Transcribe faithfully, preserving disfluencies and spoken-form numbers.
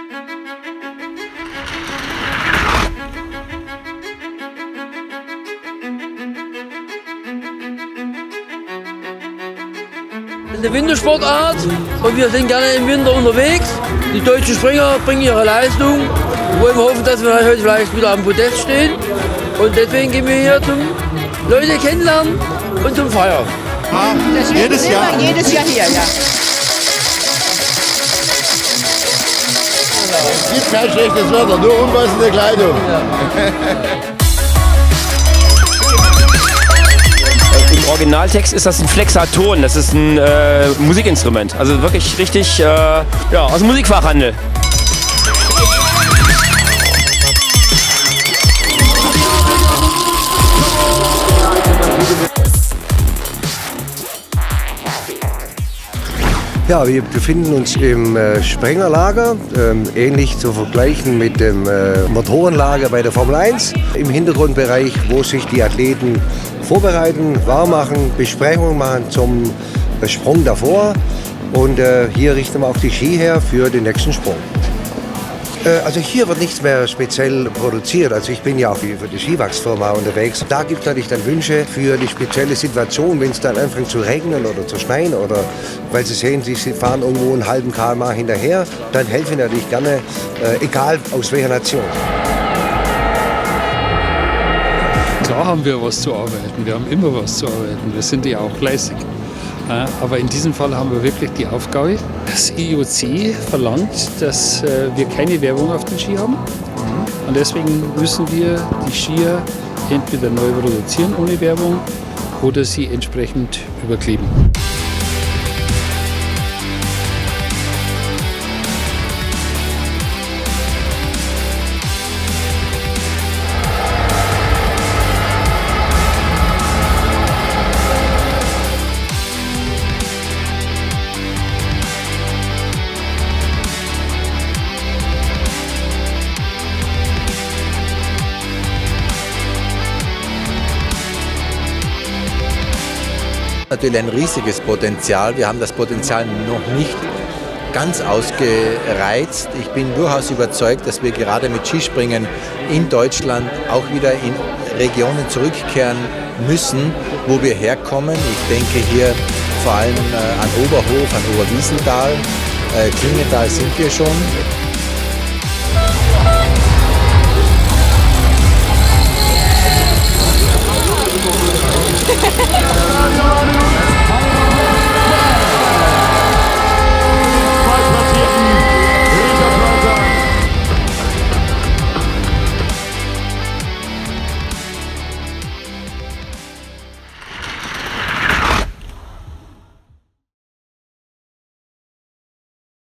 Eine Wintersportart und wir sind gerne im Winter unterwegs. Die deutschen Springer bringen ihre Leistung. Wir wollen hoffen, dass wir heute vielleicht wieder am Podest stehen. Und deswegen gehen wir hier zum Leute kennenlernen und zum Feiern. Ja, jedes Jahr. Jedes Jahr hier, ja. Es gibt kein schlechtes Wetter, nur unpassende Kleidung. Ja. Im Originaltext ist das ein Flexaton, das ist ein äh, Musikinstrument. Also wirklich richtig äh, ja, aus dem Musikfachhandel. Ja, wir befinden uns im äh, Sprengerlager, ähm, ähnlich zu vergleichen mit dem äh, Motorenlager bei der Formel eins. Im Hintergrundbereich, wo sich die Athleten vorbereiten, warm machen, Besprechungen machen zum äh, Sprung davor. Und äh, hier richten wir auch die Ski her für den nächsten Sprung. Äh, also hier wird nichts mehr speziell produziert. Also ich bin ja auch für die Skiwachsfirma unterwegs. Da gibt es natürlich dann Wünsche für die spezielle Situation, wenn es dann anfängt zu regnen oder zu schneien oder weil Sie sehen, Sie fahren irgendwo einen halben Kilometer hinterher, dann helfe ich natürlich gerne, äh, egal aus welcher Nation. Klar haben wir was zu arbeiten, wir haben immer was zu arbeiten, wir sind ja auch fleißig. Aber in diesem Fall haben wir wirklich die Aufgabe. Das I O C verlangt, dass wir keine Werbung auf den Ski haben. Und deswegen müssen wir die Skier entweder neu produzieren ohne Werbung oder sie entsprechend überkleben. Natürlich ein riesiges Potenzial. Wir haben das Potenzial noch nicht ganz ausgereizt. Ich bin durchaus überzeugt, dass wir gerade mit Skispringen in Deutschland auch wieder in Regionen zurückkehren müssen, wo wir herkommen. Ich denke hier vor allem äh, an Oberhof, an Oberwiesenthal, äh, Klingenthal sind wir schon.